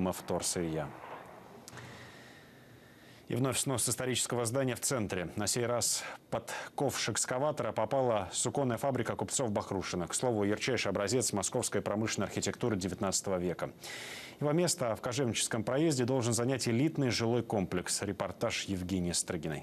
объемов вторсырья. И вновь снос исторического здания в центре. На сей раз под ковш экскаватора попала суконная фабрика купцов Бахрушиных. К слову, ярчайший образец московской промышленной архитектуры XIX века. Его место в Кожевническом проезде должен занять элитный жилой комплекс. Репортаж Евгении Строгиной.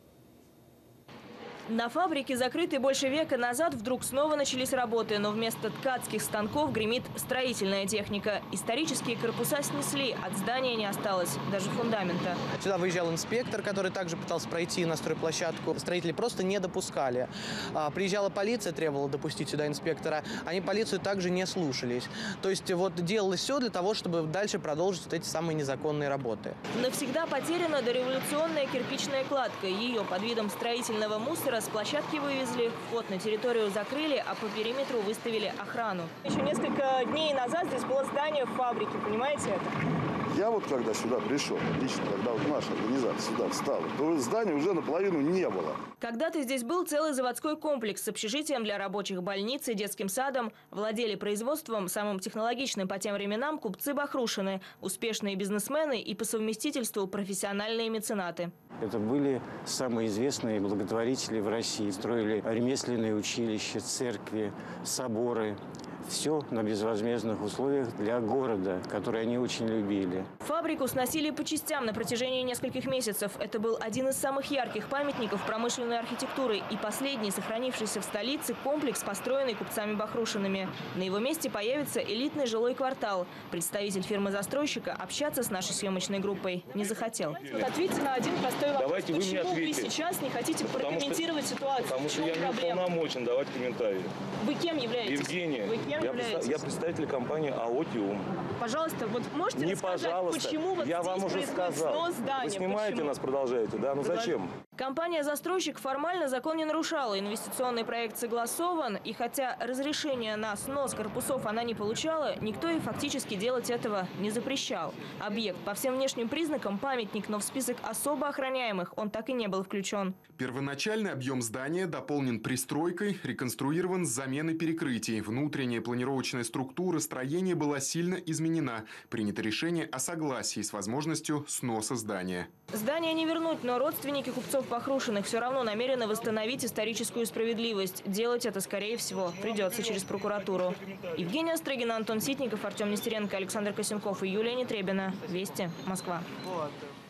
На фабрике, закрытой больше века назад, вдруг снова начались работы, но вместо ткацких станков гремит строительная техника. Исторические корпуса снесли, от здания не осталось даже фундамента. Сюда выезжал инспектор, который также пытался пройти на стройплощадку. Строители просто не допускали. Приезжала полиция, требовала допустить сюда инспектора. Они полицию также не слушались. То есть вот делалось все для того, чтобы дальше продолжить вот эти самые незаконные работы. Навсегда потеряна дореволюционная кирпичная кладка. Ее под видом строительного мусора с площадки вывезли, вход на территорию закрыли, а по периметру выставили охрану. Еще несколько дней назад здесь было здание фабрики, понимаете это? Я вот когда сюда пришел, лично, когда вот наша организация сюда встала, то здания уже наполовину не было. Когда-то здесь был целый заводской комплекс с общежитием для рабочих, больниц и детским садом. Владели производством, самым технологичным по тем временам, купцы Бахрушины, успешные бизнесмены и по совместительству профессиональные меценаты. Это были самые известные благотворители в России. Строили ремесленные училища, церкви, соборы. Все на безвозмездных условиях для города, который они очень любили. Фабрику сносили по частям на протяжении нескольких месяцев. Это был один из самых ярких памятников промышленной архитектуры и последний сохранившийся в столице комплекс, построенный купцами Бахрушиными. На его месте появится элитный жилой квартал. Представитель фирмы-застройщика общаться с нашей съемочной группой не захотел. Ответьте на один простой вопрос. Давайте вы мне ответите. Почему вы сейчас не хотите прокомментировать ситуацию? Потому что я не уполномочен давать комментарии. Вы кем являетесь? Евгения. Вы кем являетесь? Я представитель компании АО «Тиум». Пожалуйста, вот можете Не рассказать, пожалуйста. почему вот я здесь вам уже происходит сказал. снос здания? Вы снимаете Почему? нас, продолжаете, да? Ну зачем? Компания-застройщик формально закон не нарушала. Инвестиционный проект согласован. И хотя разрешения на снос корпусов она не получала, никто ей фактически делать этого не запрещал. Объект по всем внешним признакам памятник, но в список особо охраняемых он так и не был включен. Первоначальный объем здания дополнен пристройкой, реконструирован с заменой перекрытий. Внутренняя планировочная структура строения была сильно изменена. Принято решение о согласии с возможностью сноса здания. Здание не вернуть, но родственники купцов Бахрушиных все равно намерены восстановить историческую справедливость. Делать это, скорее всего, придется через прокуратуру. Евгения Строгина, Антон Ситников, Артем Нестеренко, Александр Косенков и Юлия Нетребина. Вести, Москва.